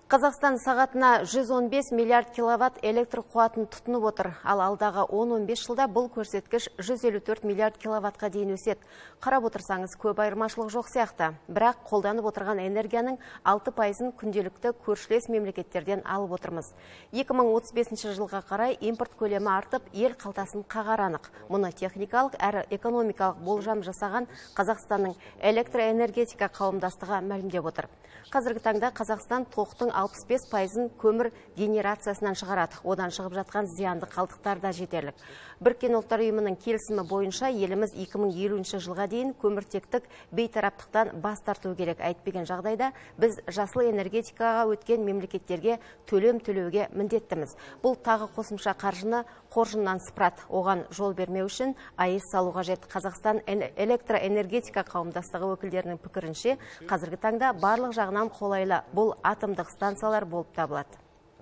Қазақстан сағатына 115 миллиард киловатт электр қуатын тұтынып отыр. Ал алдағы 10-15 жылда бұл көрсеткіш 154 миллиард киловаттқа дейін өседі. Қарап отырсаңыз, көп айырмашылық жоқ сияқты. Бірақ қолданып отырған энергияның 6%-ын күнделікті көршілес мемлекеттерден алып отырмыз. 2035 жылға қарай импорт көлемі артып, ел қалтасын қағар анық. Мұны техникалық әрі экономикалық болжам жасаған Қазақстанның электроэнергетика қауымдастығы мәлімдеп отыр. Қазіргі таңда Қазақстан тоқтың 65%-ын көмір генерациясынан шығарады. Одан шығып жатқан зиянды қалдықтар да жетерлік. Біріккен ұлттар ұйымының келісімі бойынша еліміз 2050 жылға дейін көміртектік бейтараптықтан бас тарту керек. Әйтпеген жағдайда біз жасыл энергетикаға өткен мемлекеттерге төлем төлеуге міндеттіміз. Бұл тағы қосымша қаржыны қоржыннан сыпырады. Оған жол бермеу үшін АЭС салу қажет. Қазақстан электроэнергетика қауымдастығы өкілдерінің пікірінше, қазіргі таңда барлық жағынан қолайлы бұл атомдық станциялар болып табылады.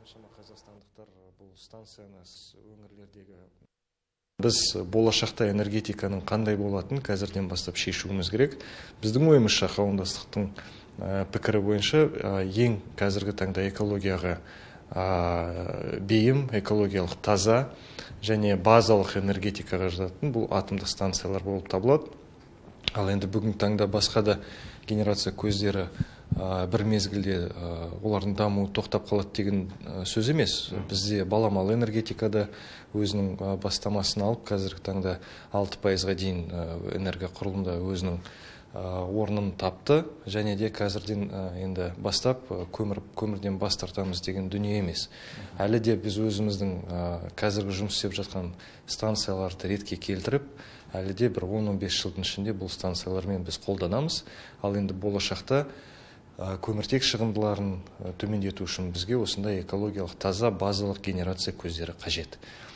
Біз болашақта энергетиканың қандай болатынын қазірден бастап шешуіміз керек. Біздің ойымызша қауымдастықтың пікірі бойынша ең қазіргі таңда экологияға бейім, экологиялық таза және базалық энергетикаға жататын бұл атомдық станциялар болып табылады. Ал енді бүгінгі таңда басқа да генерация көздері бір мезгілде олардың дамуы тоқтап қалады деген сөз емес. Бізде баламалы энергетикада өзінің бастамасын алып, қазіргі таңда 6%-ға дейін энергоқұрылымда өзінің орнын тапты, және де қазірден енді бастап көмірден бас тартамыз деген дүние емес. Әлі де біз өзіміздің қазіргі жұмыс істеп жатқан станцияларды ретке келтіріп, әлі де бір 10-15 жылдың ішінде бұл станциялармен біз қолданамыз. Ал енді болашақта көміртек шығындыларын төмендету үшін бізге осындай экологиялық таза базалық генерация көздері қажет.